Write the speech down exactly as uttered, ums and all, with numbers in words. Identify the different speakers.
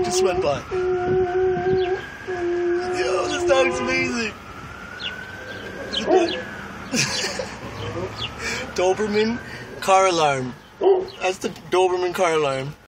Speaker 1: just went by. Yo, this dog's amazing. Doberman Car Alarm. That's the Doberman Car Alarm.